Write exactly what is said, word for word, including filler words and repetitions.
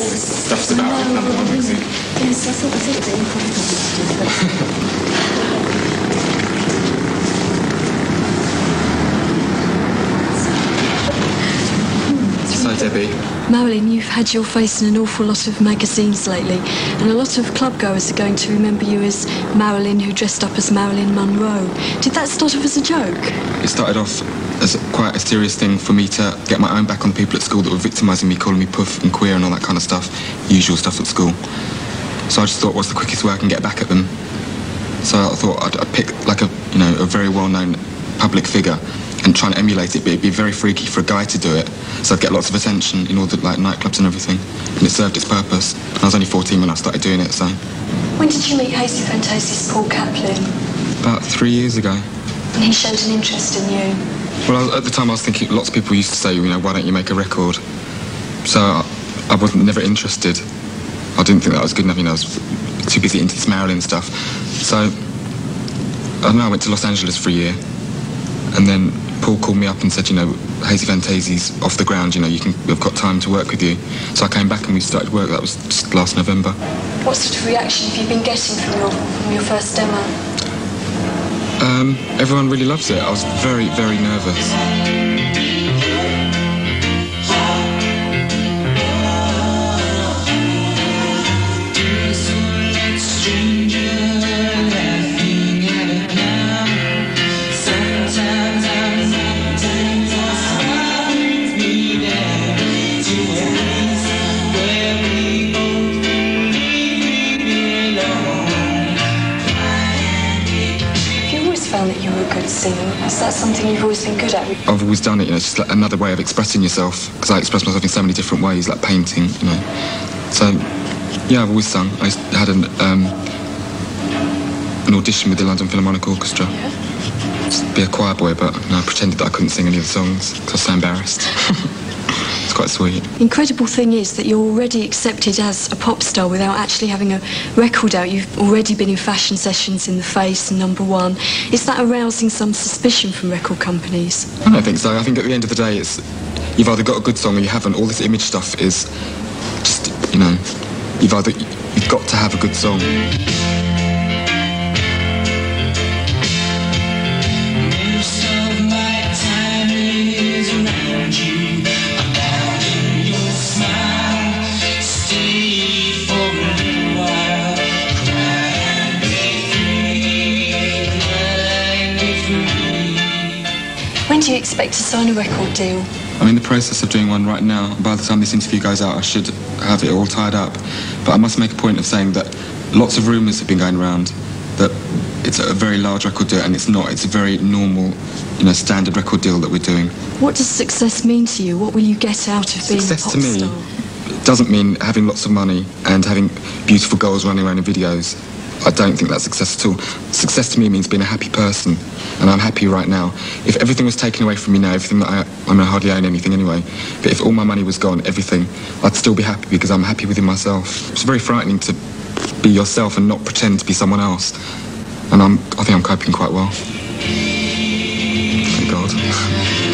stuff's about it, number one magazine. Yes, I thought, I thought that you probably got So, Debbie. Marilyn, you've had your face in an awful lot of magazines lately, and a lot of club goers are going to remember you as Marilyn who dressed up as Marilyn Monroe. Did that start off as a joke? It started off as quite a serious thing for me to get my own back on the people at school that were victimising me, calling me puff and queer and all that kind of stuff, usual stuff at school. So I just thought, what's the quickest way I can get back at them? So I thought I'd, I'd pick like a, you know, a very well-known public figure and try and emulate it, but it'd be very freaky for a guy to do it. So I'd get lots of attention in all the like nightclubs and everything, and it served its purpose. I was only fourteen when I started doing it, so. When did you meet Hazy Fantasia's Paul Kaplan? About three years ago. And he showed an interest in you? Well, I was, at the time I was thinking, lots of people used to say, you know, why don't you make a record? So I, I wasn't never interested. I didn't think that was good enough, you know, I was too busy into this Marilyn stuff. So, I don't know, I went to Los Angeles for a year, and then Paul called me up and said, you know, Hazy Fantasia's off the ground, you know, you can, we've got time to work with you. So I came back and we started work. That was just last November. What sort of reaction have you been getting from your, from your first demo? Um, everyone really loves it. I was very, very nervous. That you were a good singer. Is that something you've always been good at? I've always done it, you know, it's just like another way of expressing yourself, because I express myself in so many different ways, like painting, you know. So, yeah, I've always sung. I had an, um, an audition with the London Philharmonic Orchestra. Yeah. Just be a choir boy, but you know, I pretended that I couldn't sing any of the songs, because I was so embarrassed. It's quite sweet. The incredible thing is that you're already accepted as a pop star without actually having a record out. You've already been in fashion sessions in The Face and Number One. Is that arousing some suspicion from record companies? I don't think so. I think at the end of the day, it's you've either got a good song or you haven't. All this image stuff is just, you know, you've either you've got to have a good song. When do you expect to sign a record deal? I'm in the process of doing one right now. By the time this interview goes out, I should have it all tied up. But I must make a point of saying that lots of rumours have been going around that it's a very large record deal, and it's not. It's a very normal, you know, standard record deal that we're doing. What does success mean to you? What will you get out of being Success a pop to me star? doesn't mean having lots of money and having beautiful girls running around in videos. I don't think that's success at all. Success to me means being a happy person, and I'm happy right now. If everything was taken away from me now, everything that I, I mean, I hardly own anything anyway, but if all my money was gone, everything, I'd still be happy because I'm happy within myself. It's very frightening to be yourself and not pretend to be someone else, and I'm, I think I'm coping quite well. Thank God.